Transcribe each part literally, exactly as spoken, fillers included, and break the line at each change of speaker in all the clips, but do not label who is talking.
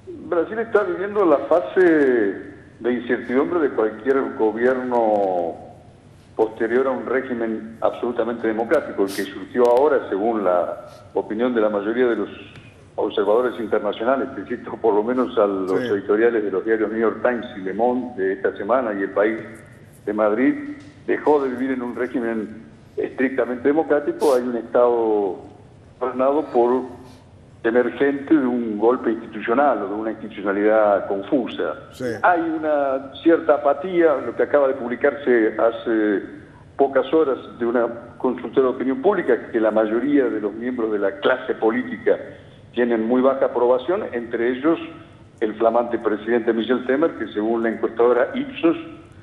Brasil está viviendo la fase de incertidumbre de cualquier gobierno posterior a un régimen absolutamente democrático, el que surgió ahora, según la opinión de la mayoría de los observadores internacionales, te cito por lo menos a los sí. editoriales de los diarios New York Times y Le Monde de esta semana y El País de Madrid, dejó de vivir en un régimen estrictamente democrático. Hay un Estado gobernado por emergente de un golpe institucional o de una institucionalidad confusa. Sí. Hay una cierta apatía, lo que acaba de publicarse hace pocas horas de una consultora de opinión pública, que la mayoría de los miembros de la clase política tienen muy baja aprobación, entre ellos el flamante presidente Michel Temer, que según la encuestadora Ipsos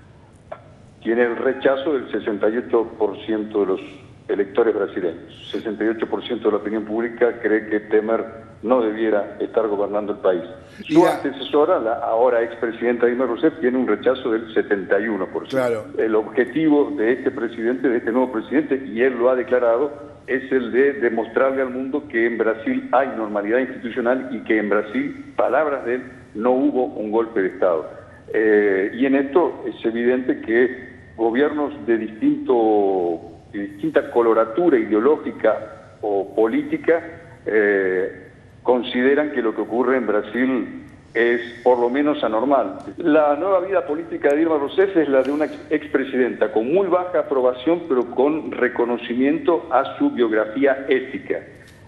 tiene el rechazo del sesenta y ocho por ciento de los electores brasileños. sesenta y ocho por ciento de la opinión pública cree que Temer no debiera estar gobernando el país. Su
la...
antecesora, la ahora expresidenta Dilma Rousseff, tiene un rechazo del setenta y uno por ciento.
Claro.
El objetivo de este presidente, de este nuevo presidente, y él lo ha declarado, es el de demostrarle al mundo que en Brasil hay normalidad institucional y que en Brasil, palabras de él, no hubo un golpe de Estado. Eh, y en esto es evidente que gobiernos de distinto de distinta coloratura ideológica o política eh, consideran que lo que ocurre en Brasil es por lo menos anormal. La nueva vida política de Dilma Rousseff es la de una expresidenta con muy baja aprobación, pero con reconocimiento a su biografía ética.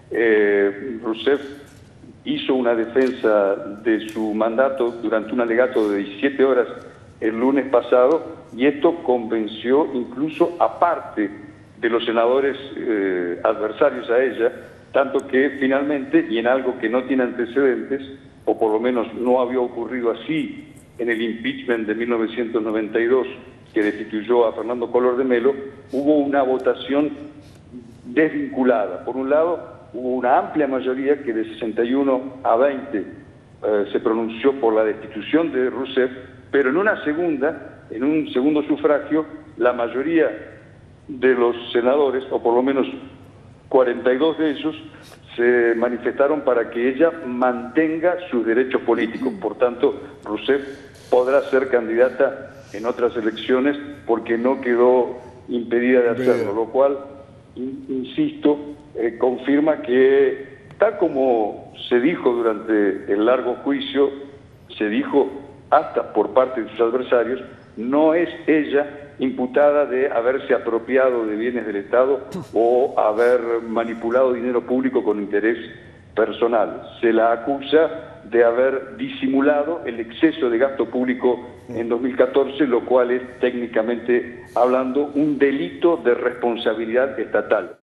Eh, Rousseff hizo una defensa de su mandato durante un alegato de diecisiete horas el lunes pasado, y esto convenció incluso a parte de los senadores eh, adversarios a ella, tanto que finalmente, y en algo que no tiene antecedentes, o por lo menos no había ocurrido así en el impeachment de mil novecientos noventa y dos, que destituyó a Fernando Collor de Mello, hubo una votación desvinculada. Por un lado, hubo una amplia mayoría que de sesenta y uno a veinte eh, se pronunció por la destitución de Rousseff, pero en una segunda, en un segundo sufragio, la mayoría de los senadores, o por lo menos cuarenta y dos de ellos, se manifestaron para que ella mantenga sus derechos políticos. Por tanto, Rousseff podrá ser candidata en otras elecciones porque no quedó impedida de hacerlo, lo cual, in, insisto, eh, confirma que, tal como se dijo durante el largo juicio, se dijo hasta por parte de sus adversarios, no es ella imputada de haberse apropiado de bienes del Estado o haber manipulado dinero público con interés personal. Se la acusa de haber disimulado el exceso de gasto público en dos mil catorce, lo cual es técnicamente hablando un delito de responsabilidad estatal.